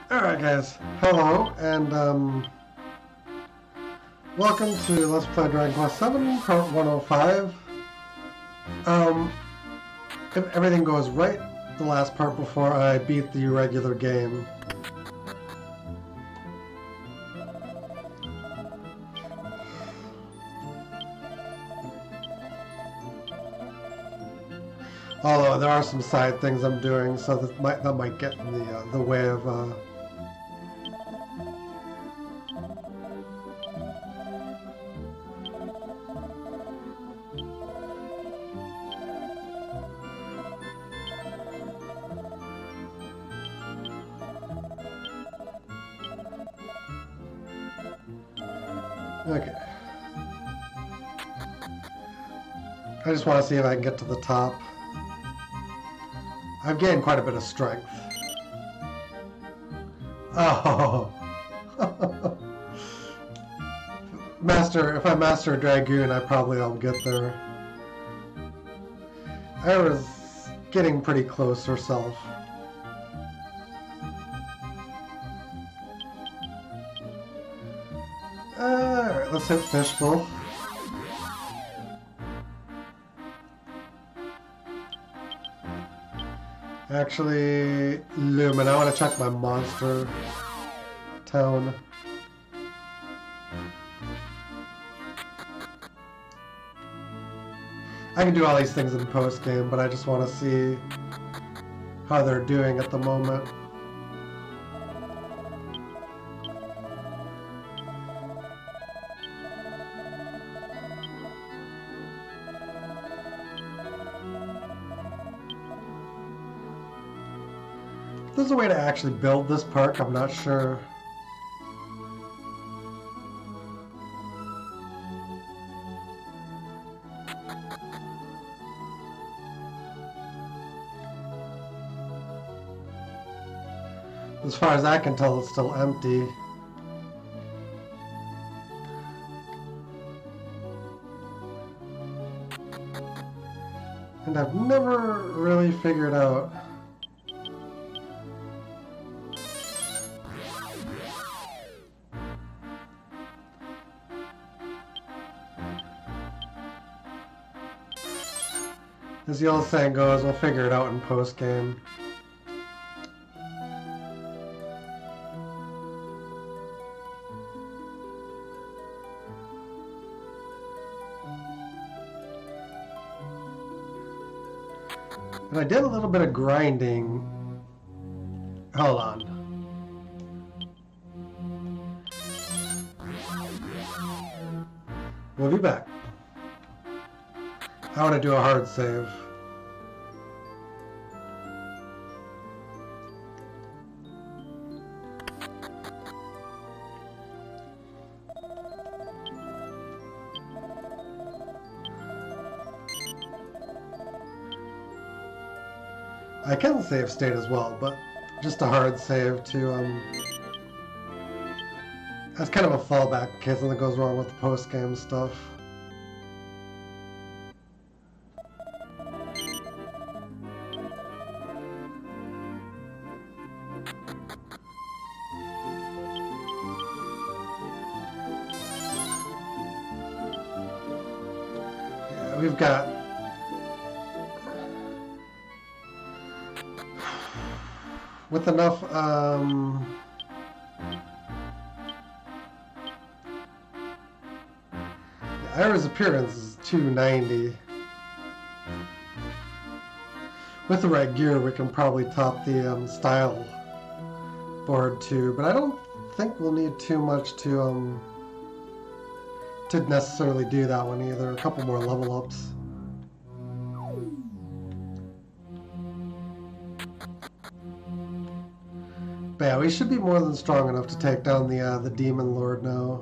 Alright guys, hello, and welcome to Let's Play Dragon Quest VII, part 105. If everything goes right, the last part before I beat the regular game. Although there are some side things I'm doing, so that might get in the way of Okay. I just want to see if I can get to the top. I've gained quite a bit of strength. Oh! If I master a Dragoon, I'll get there. I was getting pretty close herself. Alright, let's hit Fishbowl. Actually, Lumen, I want to check my monster tone. I can do all these things in post-game, but I just want to see how they're doing at the moment. There's a way to actually build this park, I'm not sure. As far as I can tell, it's still empty. And I've never really figured out as the old saying goes, we'll figure it out in post-game. And I did a little bit of grinding. Hold on. We'll be back. I want to do a hard save. I can save state as well, but just a hard save to, that's kind of a fallback in case something goes wrong with the post-game stuff. Yeah, we've got with enough, Ira's appearance is 290. With the right gear, we can probably top the style board too, but I don't think we'll need too much to necessarily do that one either. A couple more level ups. But yeah, we should be more than strong enough to take down the Demon Lord now.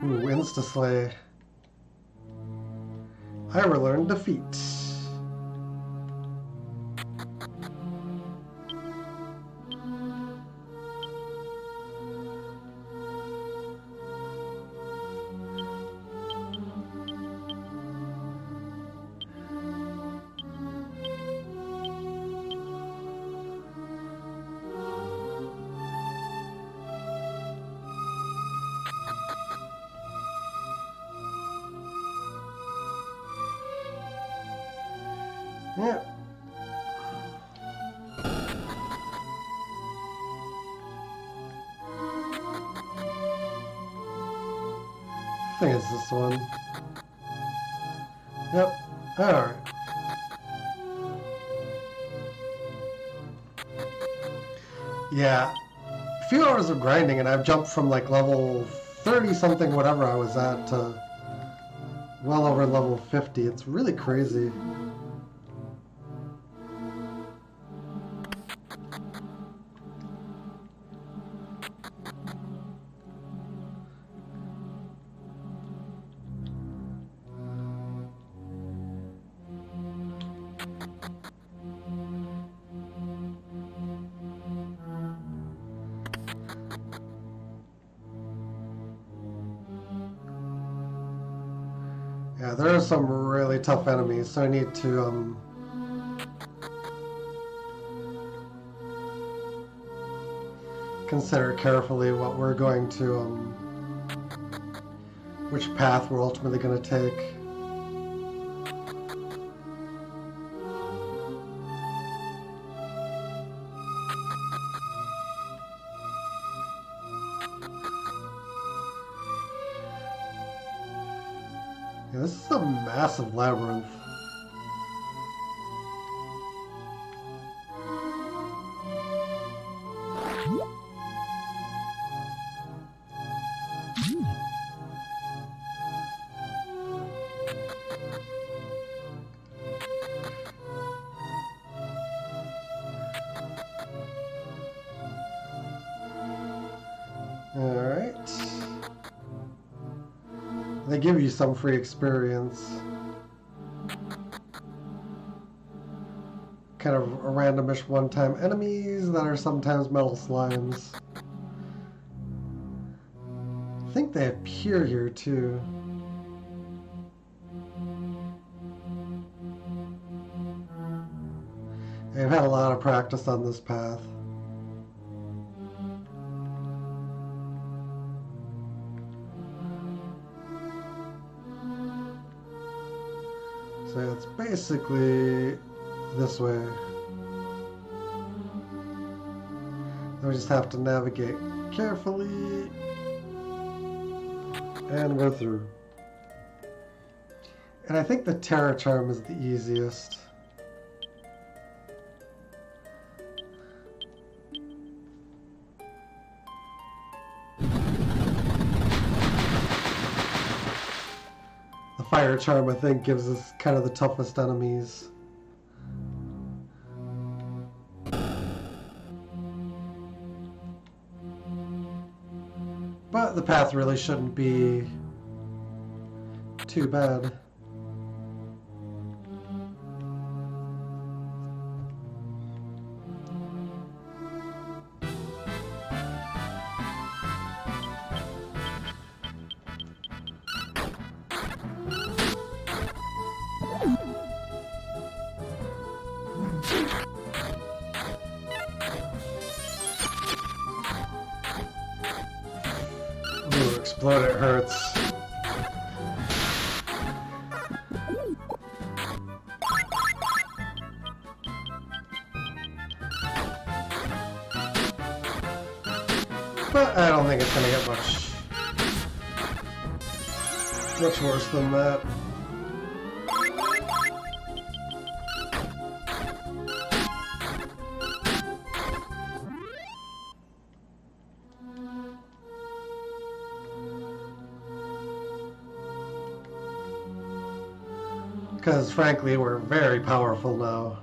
Ooh, Insta-slay. I will learn defeat. Yeah. I think it's this one. Yep. Alright. Yeah. A few hours of grinding and I've jumped from like level 30 something whatever I was at to well over level 50. It's really crazy. Yeah, there are some really tough enemies, so I need to consider carefully what we're going to which path we're ultimately going to take. Yeah, this is a massive labyrinth. Alright. They give you some free experience. Kind of a randomish one-time enemies that are sometimes metal slimes. I think they appear here too. I've had a lot of practice on this path. So it's basically this way. We just have to navigate carefully, and we're through. And I think the Terror Charm is the easiest. The Fire Charm, I think, gives us kind of the toughest enemies. But the path really shouldn't be too bad. Ooh, explode, it hurts. But I don't think it's gonna get much worse than that. Because frankly, we're very powerful now.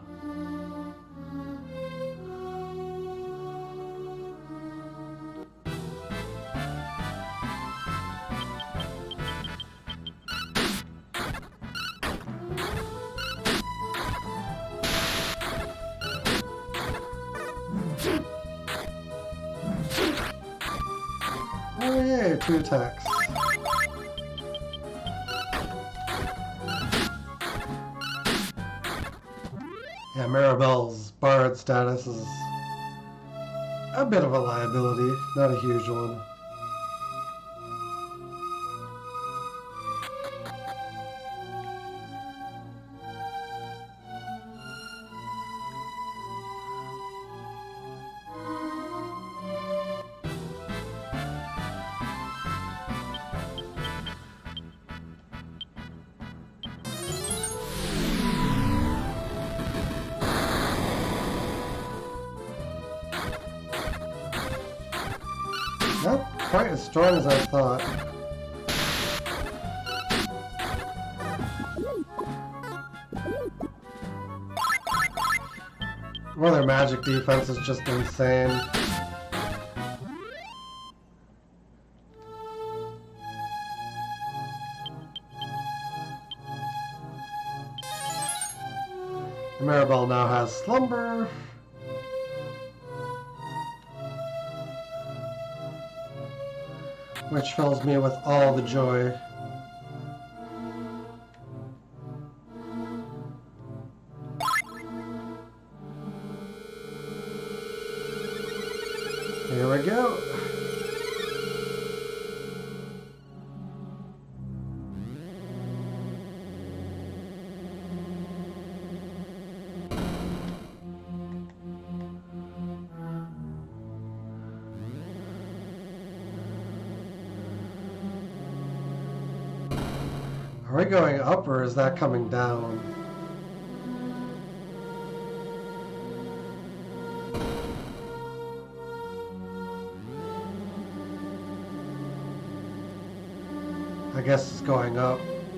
Oh yay, 2 attacks. Yeah, Maribel's Bard status is a bit of a liability, not a huge one. Not quite as strong as I thought. Well, their magic defense is just insane. Maribel now has Slumber. Which fills me with all the joy. Here we go. Are we going up or is that coming down? I guess it's going up.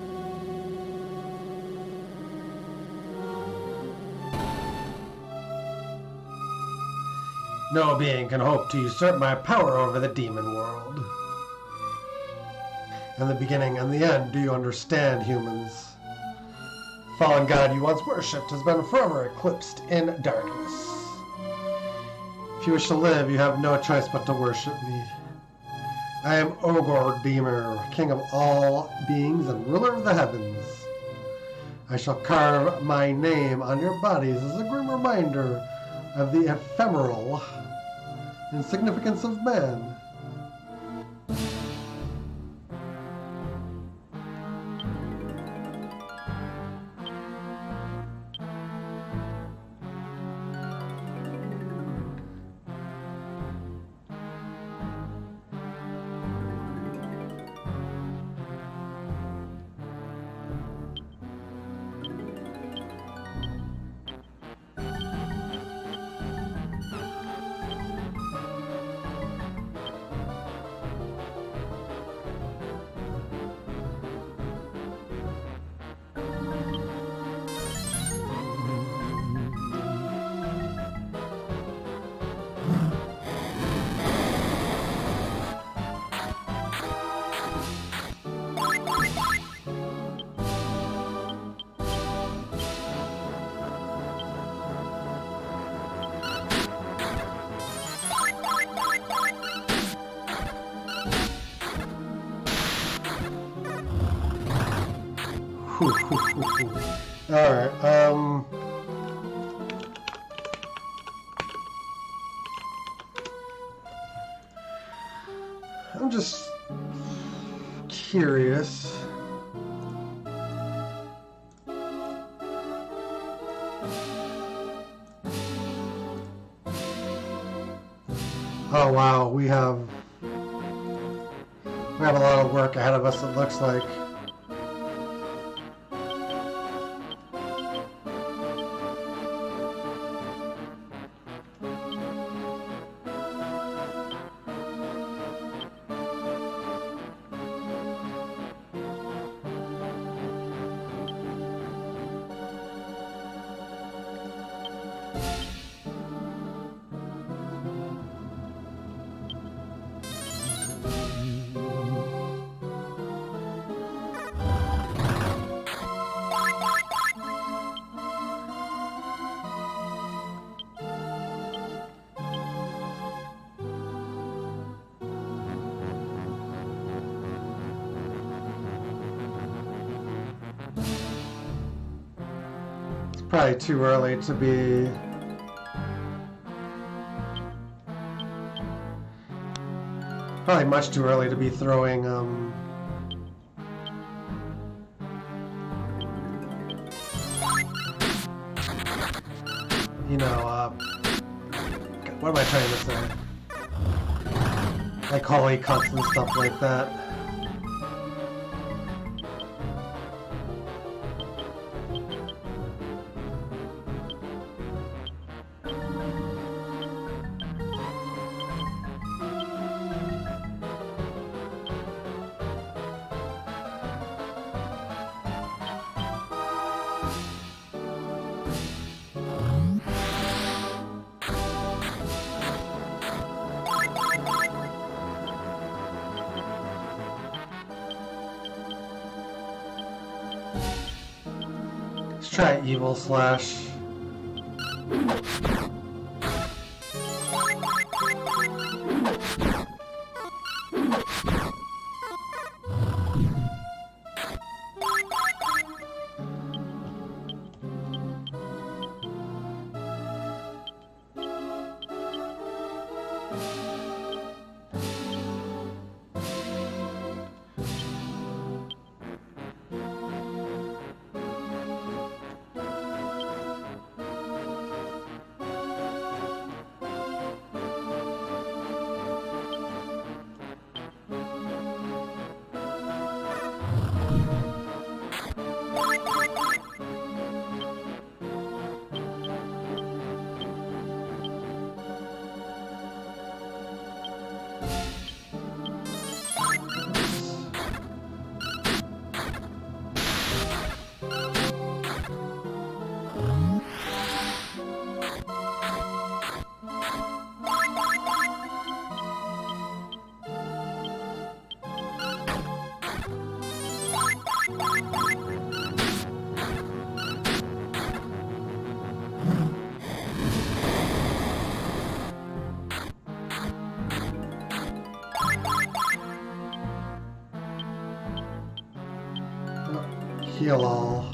No being can hope to usurp my power over the demon world. And the beginning and the end, do you understand, humans? Fallen god you once worshipped has been forever eclipsed in darkness. If you wish to live, you have no choice but to worship me. I am Ogor Beamer, king of all beings and ruler of the heavens. I shall carve my name on your bodies as a grim reminder of the ephemeral insignificance of man. Alright, I'm just curious. Oh wow, we have a lot of work ahead of us, it looks like. probably too early to be... Probably much too early to be throwing, you know, what am I trying to say? Like holy cuts and stuff like that. Let's try Evil Slash. Heal all.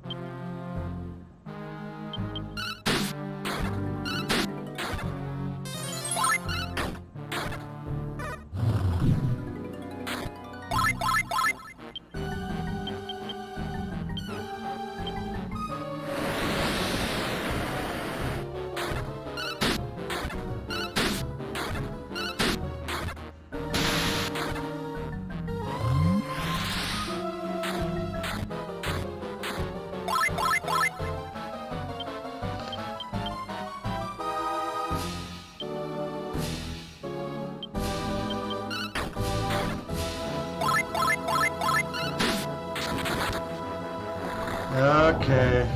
Okay.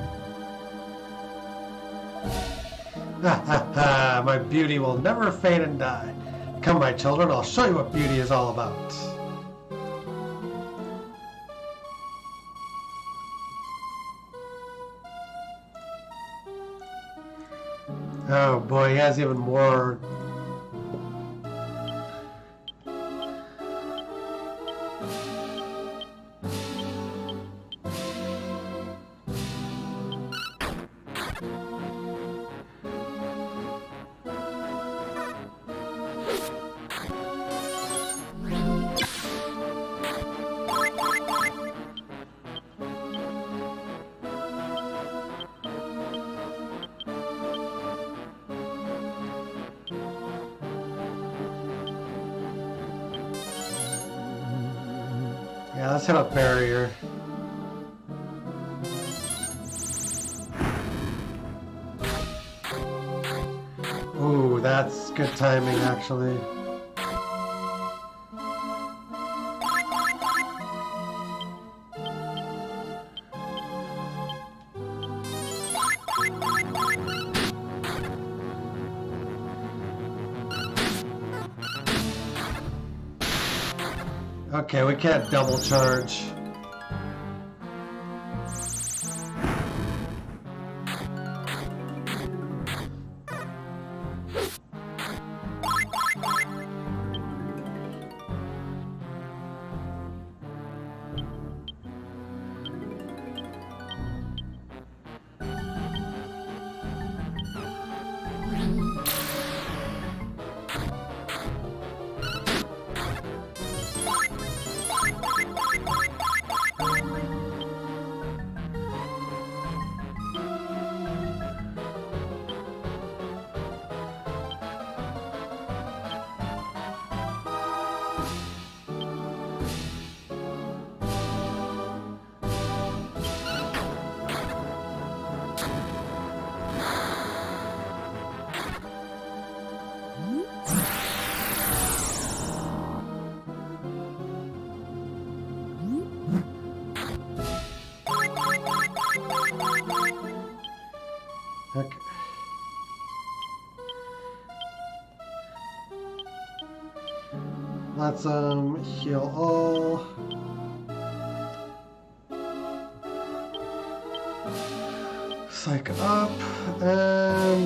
Ha ha ha, my beauty will never fade and die. Come, my children, I'll show you what beauty is all about. Oh boy, he has even more. Yeah, let's hit a barrier. Ooh, that's good timing, actually. Okay, we can't double charge. Okay. Let's heal all. Psych up and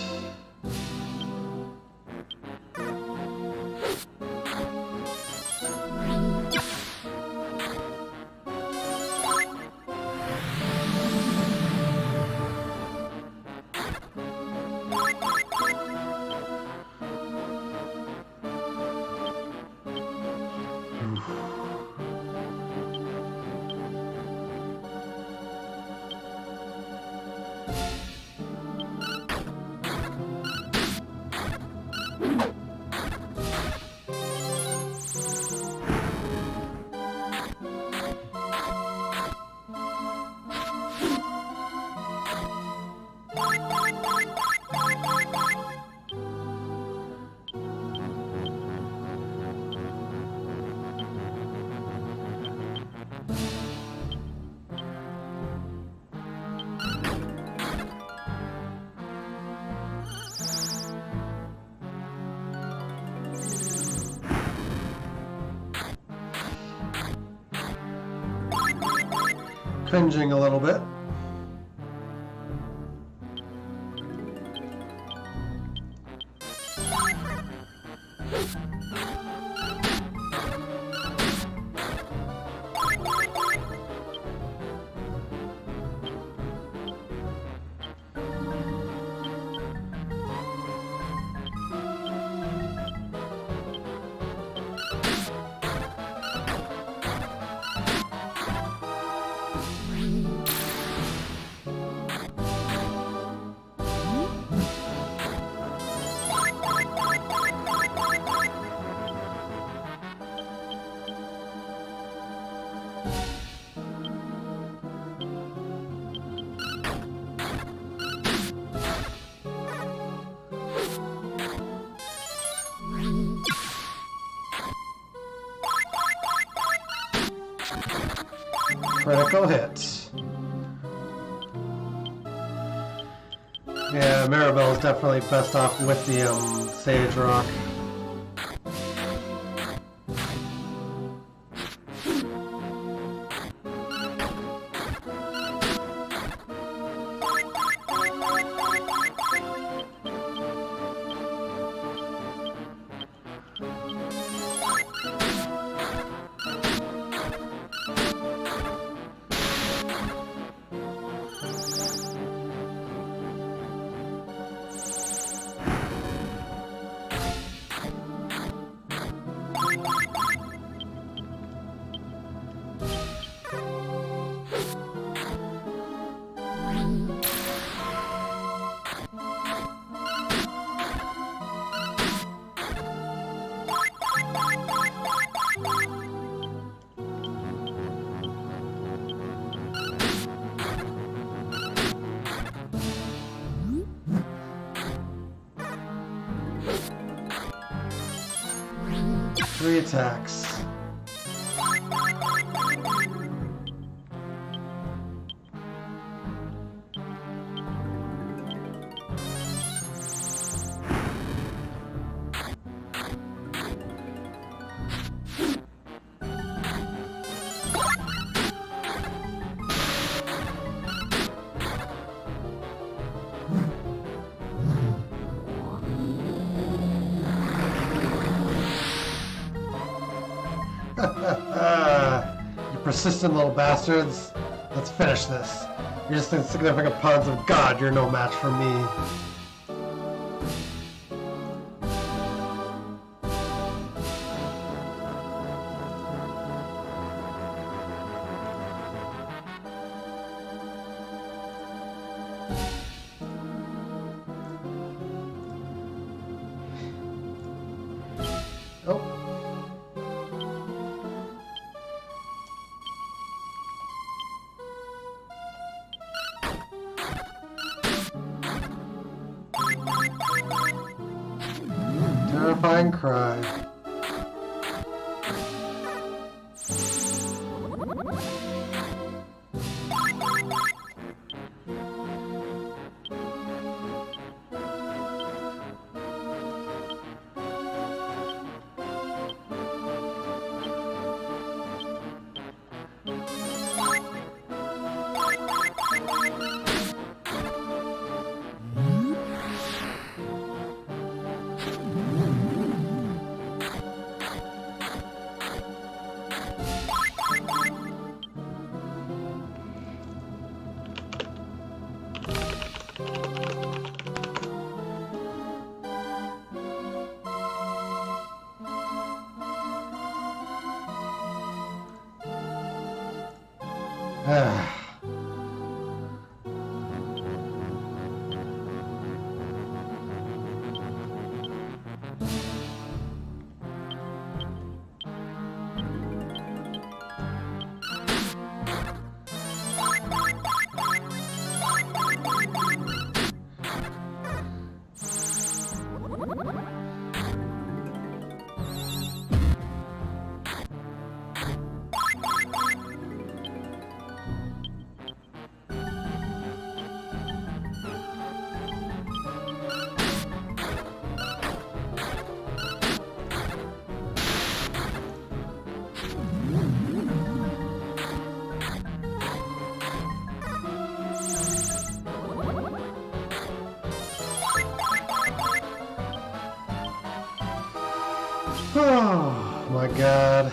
cringing a little bit. Critical hit. Yeah, Maribel is definitely best off with the Sage Rock. Three attacks. You persistent little bastards. Let's finish this. You're just insignificant pawns of God. You're no match for me. Oh. Terrifying cry. Oh my god.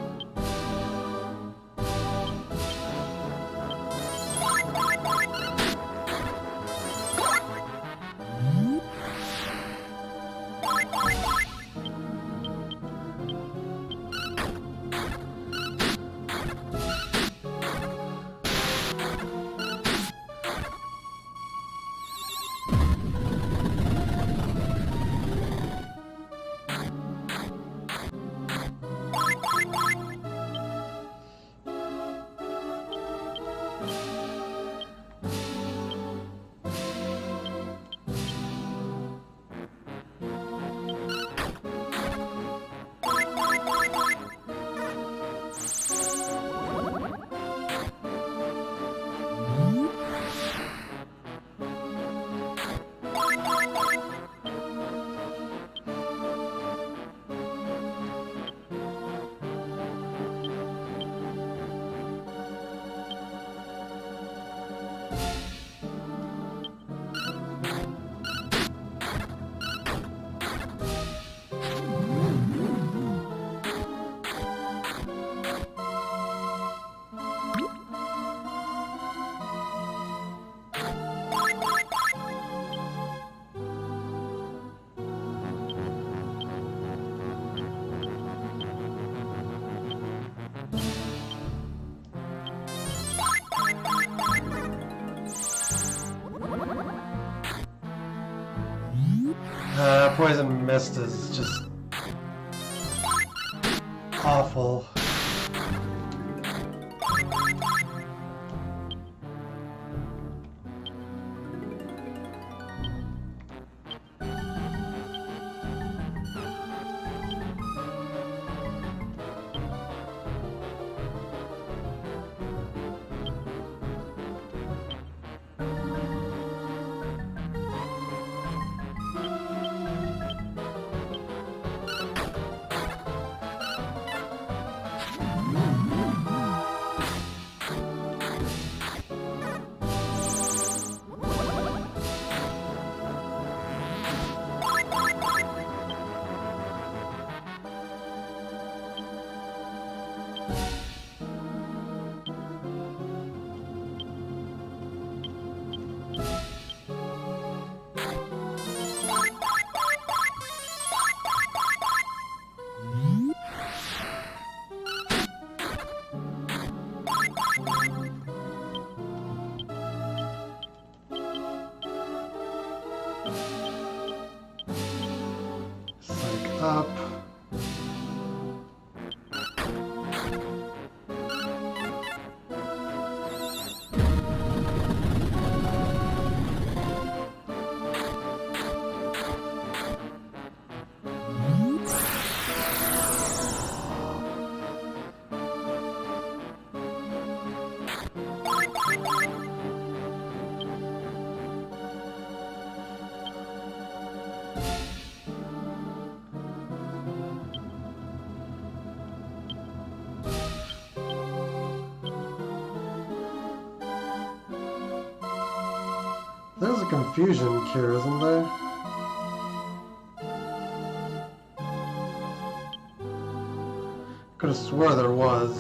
Poison Mist is just awful. Psych up. There's a confusion cure, isn't there? Could have swore there was.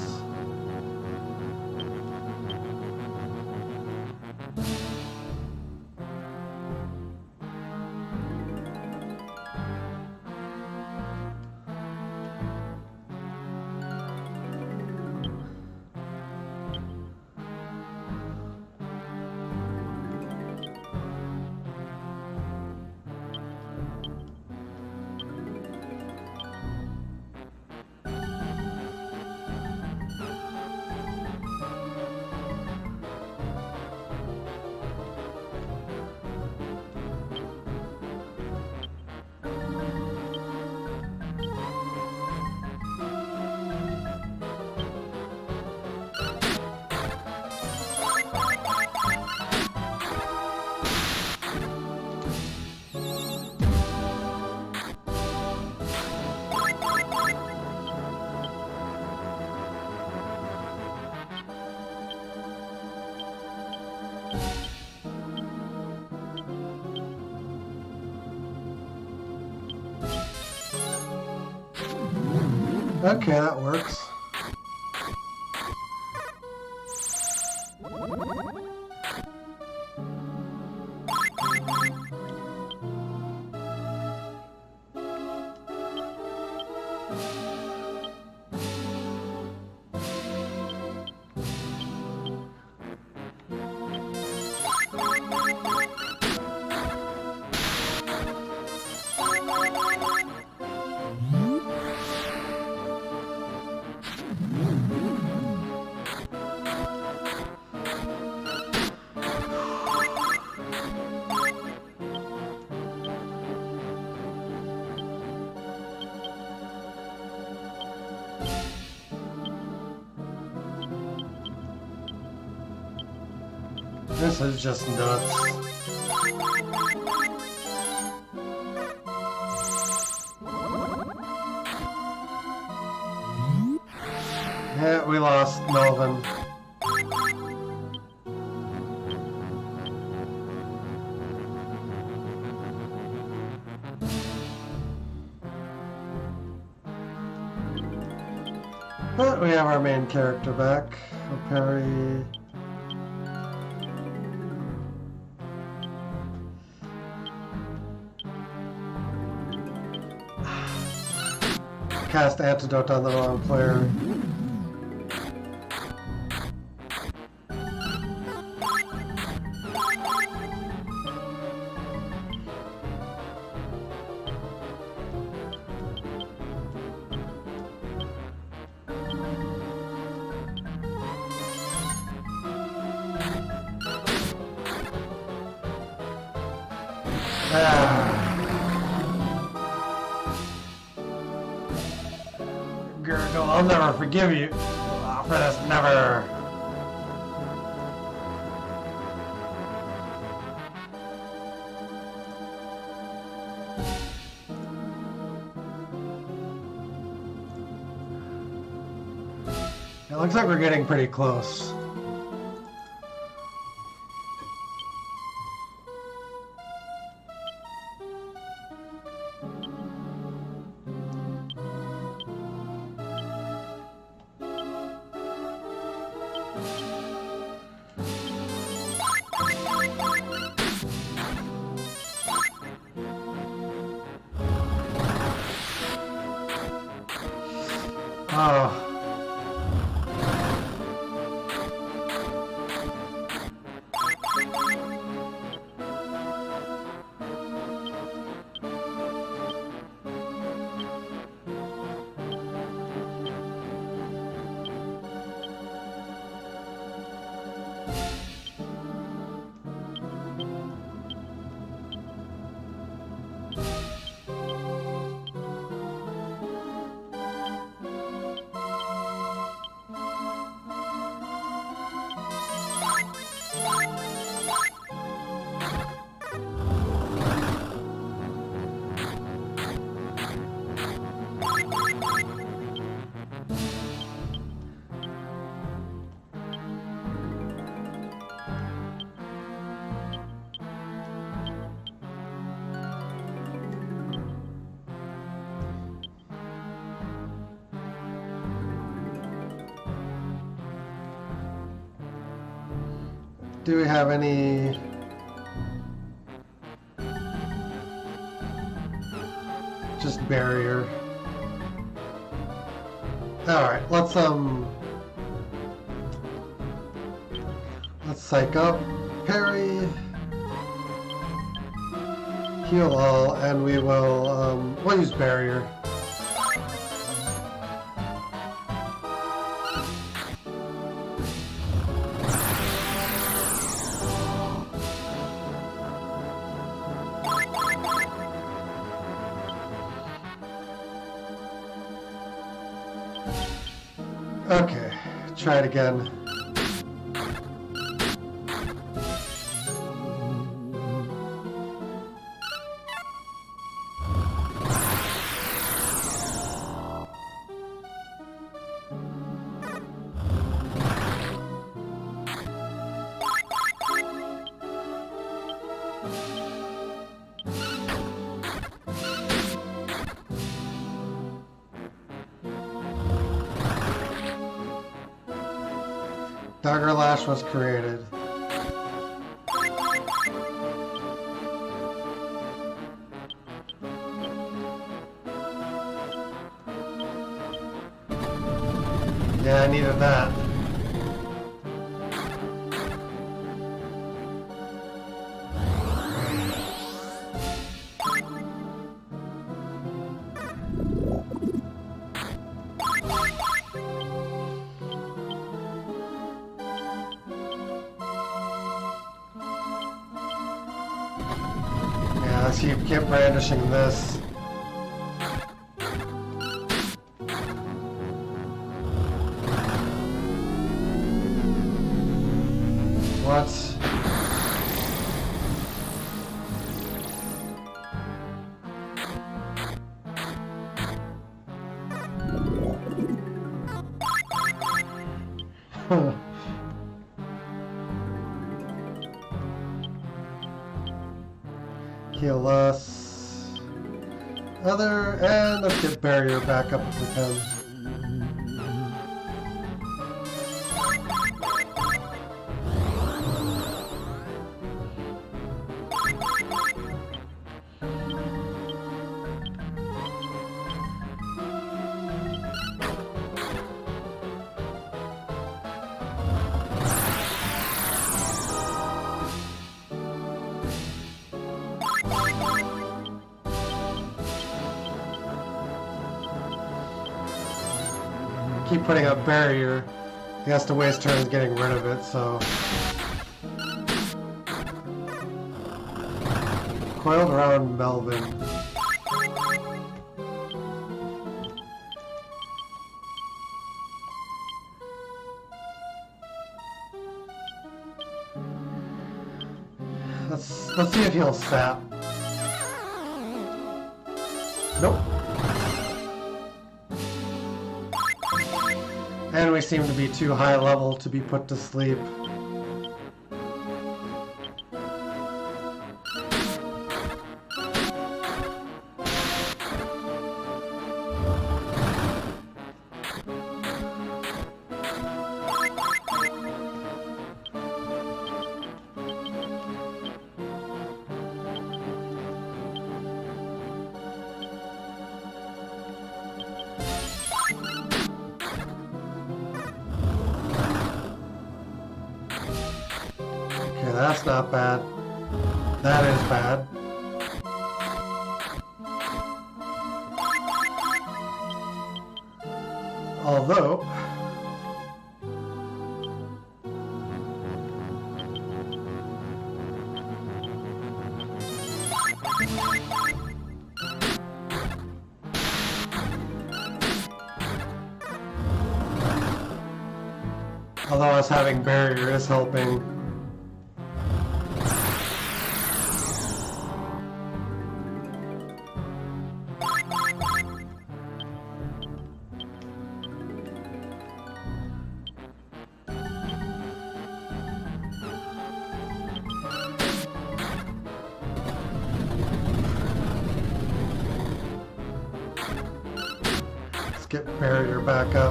Okay, that works. This is just nuts. Yeah, we lost Melvin. But we have our main character back, Perry. Cast antidote on the wrong player. Gurgle, I'll never forgive you for this, never. It looks like we're getting pretty close. Oh. Do we have any... Just barrier. Alright, let's psych up, parry, heal all, and we will, we'll use barrier. Okay, try it again. Dagger Lash was created. Yeah, I needed that. Let's keep brandishing this. What? Heal us. Other, and let's get barrier back up if we can. Keep putting up barrier. He has to waste turns getting rid of it, so... Coiled around Melvin. Let's see if he'll sap. Nope. And we seem to be too high level to be put to sleep. Okay, that's not bad. That is bad. Although... Although us having barrier is helping. Let's get barrier back up.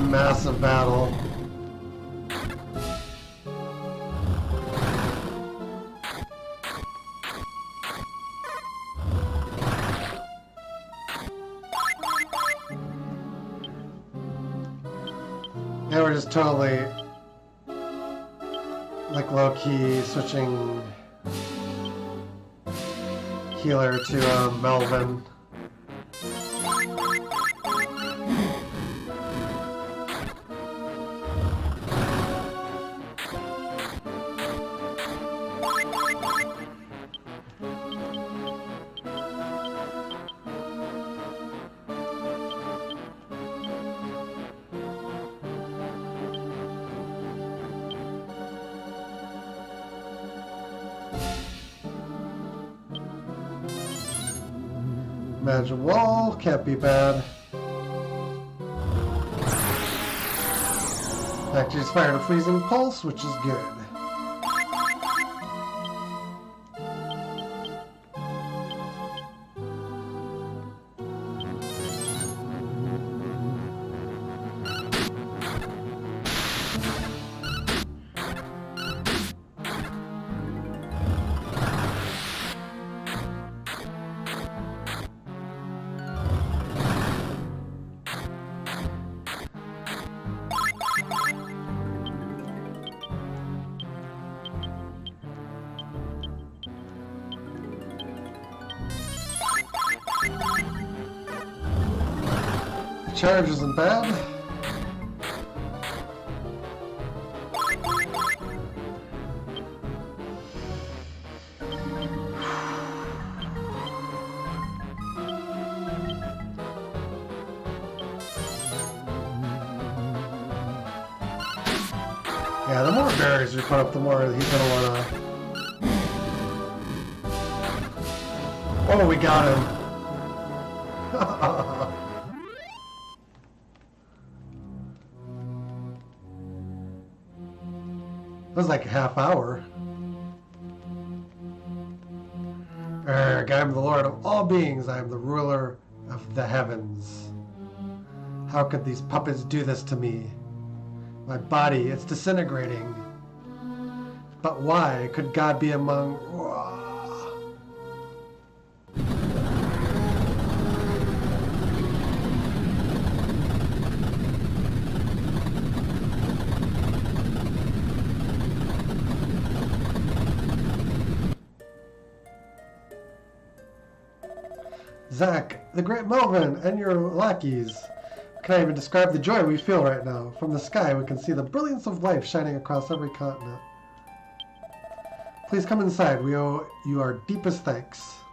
massive battle. Yeah, we're just totally, like, low-key switching healer to Melvin. Magic wall, can't be bad. Actually, it's fired a freezing pulse, which is good. Charge isn't bad. Yeah, the more berries we put up, the more he's gonna wanna... Oh, we got him. It was like a half hour. Erg, I am the Lord of all beings. I am the ruler of the heavens. How could these puppets do this to me? My body, it's disintegrating. But why could God be among... Zack, the great Melvin, and your lackeys. Can't even describe the joy we feel right now. From the sky, we can see the brilliance of life shining across every continent. Please come inside. We owe you our deepest thanks.